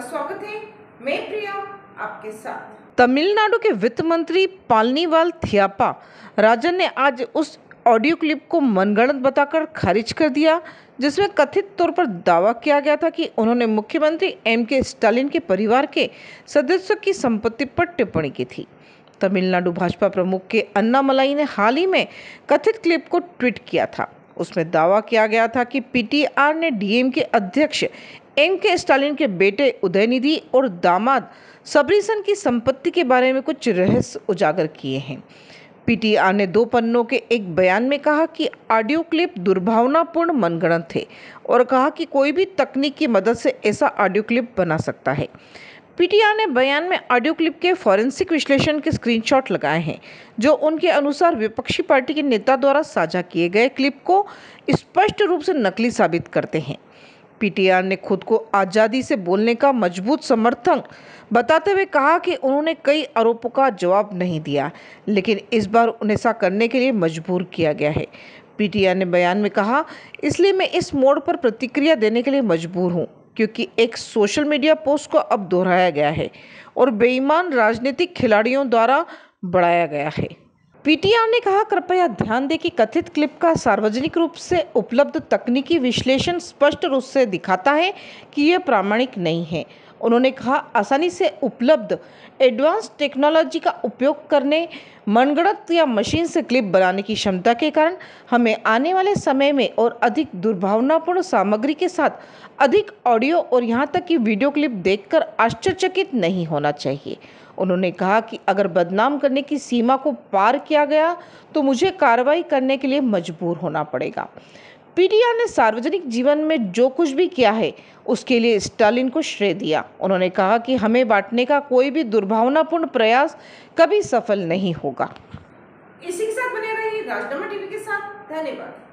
स्वागत है। मैं प्रिया आपके साथ। तमिलनाडु के वित्त मंत्री पालनीवाल थियापा राजन ने आज उस ऑडियो क्लिप को मनगढ़ंत बताकर खारिज कर दिया जिसमें कथित तौर पर दावा किया गया था कि उन्होंने मुख्यमंत्री एम.के. स्टालिन के परिवार के सदस्यों की संपत्ति पर टिप्पणी की थी। तमिलनाडु भाजपा प्रमुख के अन्नामलाई ने हाल ही में कथित क्लिप को ट्वीट किया था। उसमें दावा किया गया था कि पीटीआर ने डीएम के अध्यक्ष एम.के. स्टालिन के बेटे उदयनिधि और दामाद सबरीसन की संपत्ति के बारे में कुछ रहस्य उजागर किए हैं। पीटीआर ने 2 पन्नों के एक बयान में कहा कि ऑडियो क्लिप दुर्भावनापूर्ण मनगढ़ंत थे और कहा कि कोई भी तकनीक की मदद से ऐसा ऑडियो क्लिप बना सकता है। पीटीआर ने बयान में ऑडियो क्लिप के फॉरेंसिक विश्लेषण के स्क्रीनशॉट लगाए हैं जो उनके अनुसार विपक्षी पार्टी के नेता द्वारा साझा किए गए क्लिप को स्पष्ट रूप से नकली साबित करते हैं। पीटीआर ने खुद को आज़ादी से बोलने का मजबूत समर्थक बताते हुए कहा कि उन्होंने कई आरोपों का जवाब नहीं दिया, लेकिन इस बार उन्हें ऐसा करने के लिए मजबूर किया गया है। पीटीआर ने बयान में कहा, इसलिए मैं इस मोड़ पर प्रतिक्रिया देने के लिए मजबूर हूं क्योंकि एक सोशल मीडिया पोस्ट को अब दोहराया गया है और बेईमान राजनीतिक खिलाड़ियों द्वारा बढ़ाया गया है। पीटीआर ने कहा, कृपया ध्यान दें कि कथित क्लिप का सार्वजनिक रूप से उपलब्ध तकनीकी विश्लेषण स्पष्ट रूप से दिखाता है कि यह प्रामाणिक नहीं है। उन्होंने कहा, आसानी से उपलब्ध एडवांस टेक्नोलॉजी का उपयोग करने, मनगढ़ंत या मशीन से क्लिप बनाने की क्षमता के कारण हमें आने वाले समय में और अधिक दुर्भावनापूर्ण सामग्री के साथ अधिक ऑडियो और यहाँ तक कि वीडियो क्लिप देखकर आश्चर्यचकित नहीं होना चाहिए। उन्होंने कहा कि अगर बदनाम करने की सीमा को पार किया गया तो मुझे कार्रवाई करने के लिए मजबूर होना पड़ेगा। पीटीआर ने सार्वजनिक जीवन में जो कुछ भी किया है उसके लिए स्टालिन को श्रेय दिया। उन्होंने कहा कि हमें बांटने का कोई भी दुर्भावनापूर्ण प्रयास कभी सफल नहीं होगा। इसी के साथ बने रहिए राजनामा टीवी के साथ। धन्यवाद।